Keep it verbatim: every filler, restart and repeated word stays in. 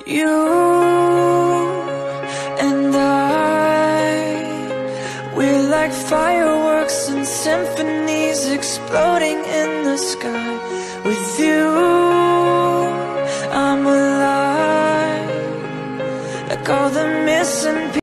You and I, we're like fireworks and symphonies exploding in the sky. With you, I'm alive, like all the missing pieces.